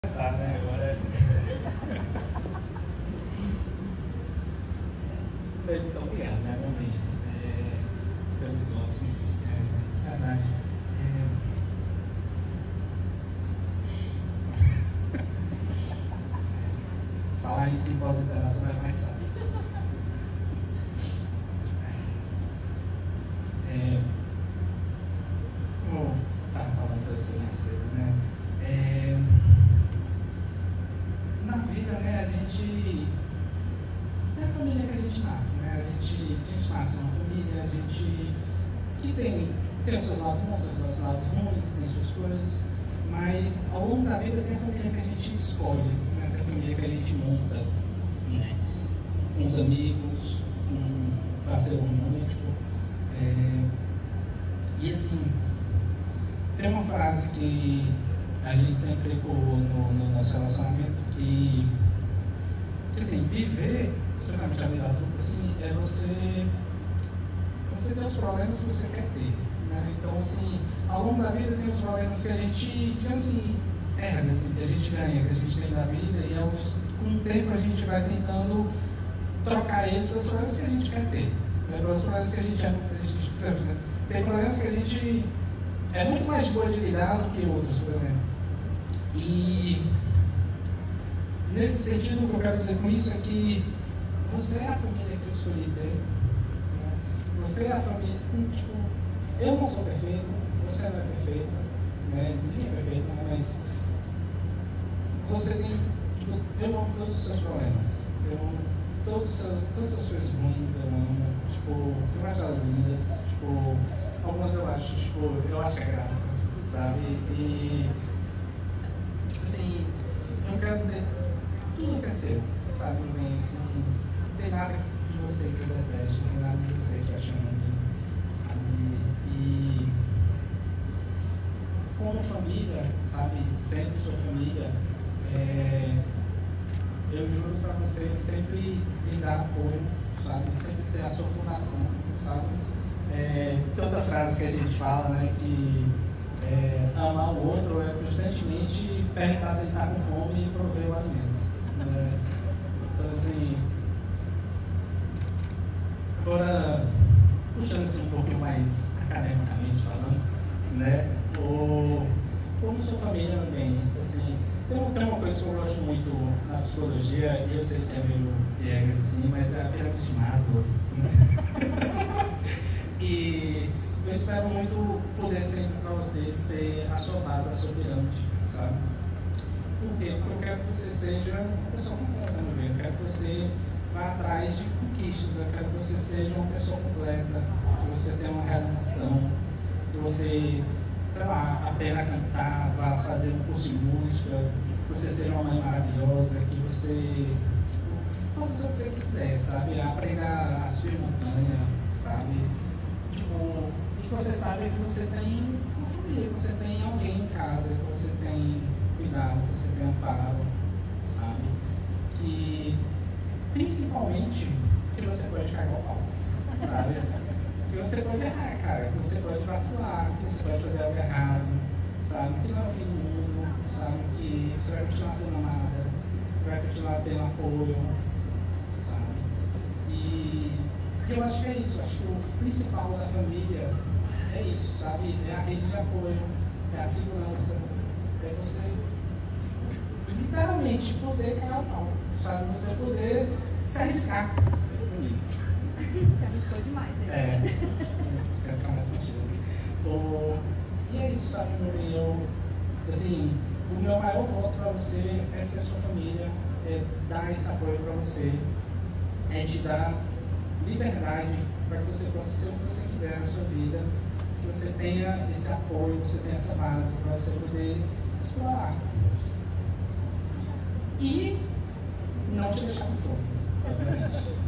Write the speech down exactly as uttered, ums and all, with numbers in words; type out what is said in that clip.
Começar, né? Agora. Bem, muito obrigado, né, meu bem? É, pelos ótimos. É, verdade. É... Falar em simpósio internacional é mais fácil. É, como estava falando para você mais cedo, né? É, na vida, né, a gente é a família que a gente nasce, né? A gente, a gente nasce numa família, a gente que tem, tem os seus lados bons, tem os seus lados ruins, tem suas coisas, mas ao longo da vida tem a família que a gente escolhe, né? Tem a família que a gente monta, né? Com os amigos, com um parceiro romântico. É, e assim, tem uma frase que a gente sempre ecoou no, no nosso relacionamento que, que assim, viver, especialmente a vida adulta, assim, é você, você ter os problemas que você quer ter, né? Então, assim, ao longo da vida tem os problemas que a gente, digamos assim, erra, assim, que a gente ganha, que a gente tem da vida, e aos, com o tempo a gente vai tentando trocar eles pelos problemas que a gente quer ter, né? Pelos problemas que a gente, a gente, por exemplo, tem problemas que a gente é muito mais boa de lidar do que outros, por exemplo. E nesse sentido, o que eu quero dizer com isso é que você é a família que eu escolhi ter, né? Você é a família, tipo, eu não sou perfeito, você não é perfeita, né? Ninguém é perfeito, né? Mas você tem, tipo, eu amo todos os seus problemas, eu amo todos os seus, todas as suas coisas ruins, eu amo, tipo, eu acho elas lindas, tipo, algumas eu acho, tipo, eu acho a graça, sabe? E assim, eu quero ter tudo que é seu, sabe? Bem, assim, não tem nada de você que eu detesto, não tem nada de você que eu acho ruim, sabe? E como família, sabe? Sempre sua família, é, eu juro pra você sempre lhe dar apoio, sabe? Sempre ser a sua fundação, sabe? É, tanta frase que a gente fala, né? Que É, amar o outro é constantemente perguntar se ele está com fome e prover o alimento. Né? Então, assim, agora, puxando assim um pouquinho mais academicamente falando, né? O, como sua família vem, assim, tem, tem uma coisa que eu gosto muito na psicologia, e eu sei que é meio piegas assim, mas é a pirâmide de Maslow. E eu espero muito poder sempre para você ser a sua base, a sua pirâmide, sabe? Por quê? Porque eu quero que você seja uma pessoa completa, meu bem. Eu quero que você vá atrás de conquistas, eu quero que você seja uma pessoa completa, que você tenha uma realização, que você, sei lá, aprenda a cantar, vá fazer um curso de música, que você seja uma mãe maravilhosa, que você possa ser o que você quiser, sabe? Aprenda a subir montanha, sabe? Tipo, que você sabe que você tem uma família, que você tem alguém em casa, que você tem cuidado, que você tem amparo, sabe? Que, principalmente, que você pode cagar o pau, sabe? Que você pode errar, cara, que você pode vacilar, que você pode fazer algo errado, sabe? Que não é o fim do mundo, sabe? Que você vai continuar sendo amada, você vai continuar tendo apoio, sabe? E eu acho que é isso, eu acho que o principal da família é isso, sabe? É a rede de apoio, é a segurança, é você literalmente poder cagar o pau, sabe? Você poder se arriscar. Você arriscou demais, né? É, você vai ficar mais motivo. E é isso, sabe, meu bem? Eu, assim, o meu maior voto para você é ser a sua família, é dar esse apoio para você, é te dar liberdade para que você possa ser o que você quiser na sua vida, que você tenha esse apoio, você tenha essa base para você poder explorar. E não te deixar com fome, obviamente.